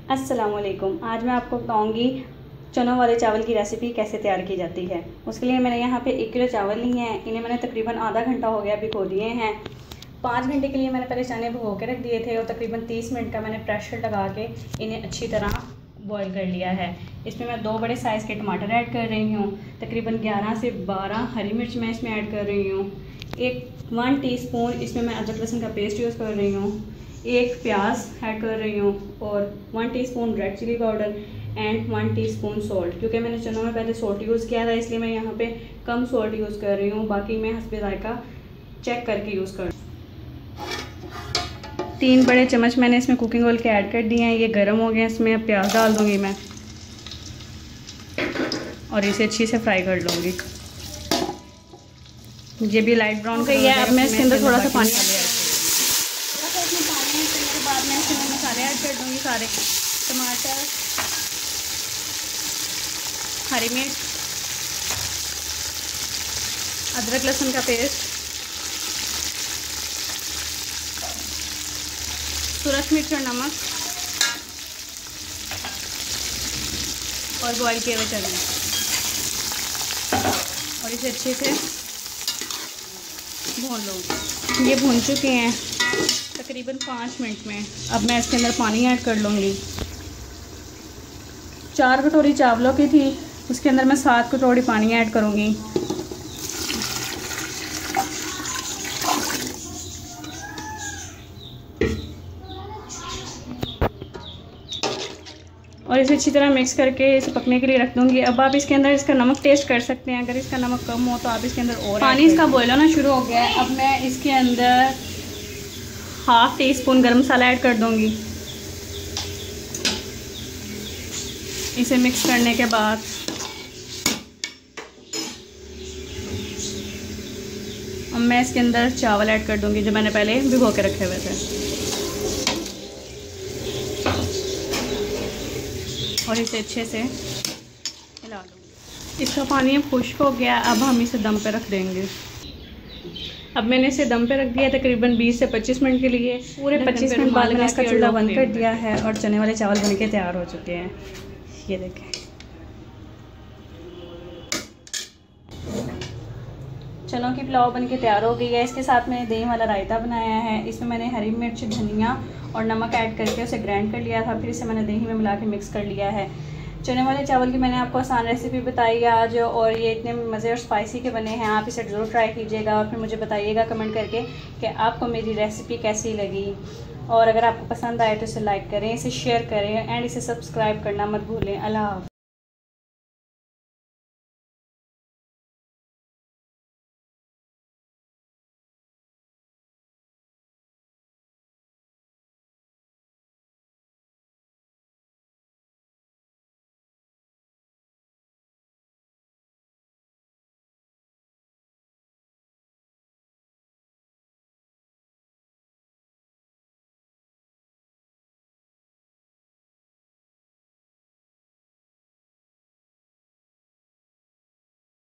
अस्सलाम वालेकुम। आज मैं आपको बताऊंगी चनों वाले चावल की रेसिपी कैसे तैयार की जाती है। उसके लिए मैंने यहाँ पे 1 किलो चावल लिए हैं। इन्हें मैंने तकरीबन आधा घंटा हो गया भिगो दिए हैं। 5 घंटे के लिए मैंने पहले चने भिगो के रख दिए थे और तकरीबन 30 मिनट का मैंने प्रेशर लगा के इन्हें अच्छी तरह बॉईल कर लिया है। इसमें मैं 2 बड़े साइज़ के टमाटर ऐड कर रही हूँ। तकरीबन 11 से 12 हरी मिर्च मैं इसमें ऐड कर रही हूँ। 1 टीस्पून इसमें मैं अदरक लहसुन का पेस्ट यूज़ कर रही हूँ। 1 प्याज ऐड कर रही हूँ और 1 teaspoon red chilli powder and 1 teaspoon salt. क्योंकि मैंने चनों में पहले सॉल्ट यूज़ किया था इसलिए मैं यहाँ पे कम सॉल्ट यूज़ कर रही हूँ। बाकी मैं हस्बे जायका चेक करके यूज़ कर 3 बड़े चम्मच मैंने इसमें कुकिंग ऑयल के ऐड कर दिए हैं। ये गर्म हो गए, इसमें अब प्याज डाल दूँगी मैं और इसे अच्छी से फ्राई कर लूँगी। ये भी लाइट ब्राउन हो गया है। अब मैं इसके अंदर थोड़ा सा पानी के बाद मैं इसमें मसाले ऐड कर दूँगी सारे। टमाटर, हरी मिर्च, अदरक लहसुन का पेस्ट, सूरज मिर्च और नमक और बॉयल किए हुए चने और इसे अच्छे से भून लो। ये भून चुके हैं तकरीबन 5 मिनट में। अब मैं इसके अंदर पानी ऐड कर लूँगी। 4 कटोरी चावलों की थी, उसके अंदर मैं 7 कटोरी पानी ऐड करूँगी। और इसे अच्छी तरह मिक्स करके इसे पकने के लिए रख दूँगी। अब आप इसके अंदर इसका नमक टेस्ट कर सकते हैं। अगर इसका नमक कम हो तो आप इसके अंदर और पानी इसका बॉयल होना शुरू हो गया है। अब मैं इसके अंदर ½ टीस्पून गरम मसाला ऐड कर दूँगी। इसे मिक्स करने के बाद अब मैं इसके अंदर चावल ऐड कर दूँगी जो मैंने पहले भिगो के रखे हुए थे और इसे अच्छे से हिला दूँगी। इसका पानी अब खुश्क हो गया। अब हम इसे दम पे रख देंगे। अब मैंने इसे दम पे रख दिया तकरीबन 20 से 25 मिनट के लिए। पूरे 25 मिनट बाद मैंने इसका चूल्हा बंद कर दिया है और चने वाले चावल बनके तैयार हो चुके हैं। ये देखें, चनों की पुलाव बनके तैयार हो गई है। इसके साथ मैंने दही वाला रायता बनाया है। इसमें मैंने हरी मिर्च, धनिया और नमक ऐड करके उसे ग्राइंड कर लिया था। फिर इसे मैंने दही में मिला के मिक्स कर लिया है। चने वाले चावल की मैंने आपको आसान रेसिपी बताई है आज और ये इतने मज़े और स्पाइसी के बने हैं। आप इसे ज़रूर ट्राई कीजिएगा और फिर मुझे बताइएगा कमेंट करके कि आपको मेरी रेसिपी कैसी लगी। और अगर आपको पसंद आए तो इसे लाइक करें, इसे शेयर करें एंड इसे सब्सक्राइब करना मत भूलें। अल्लाह हाफ़िज़।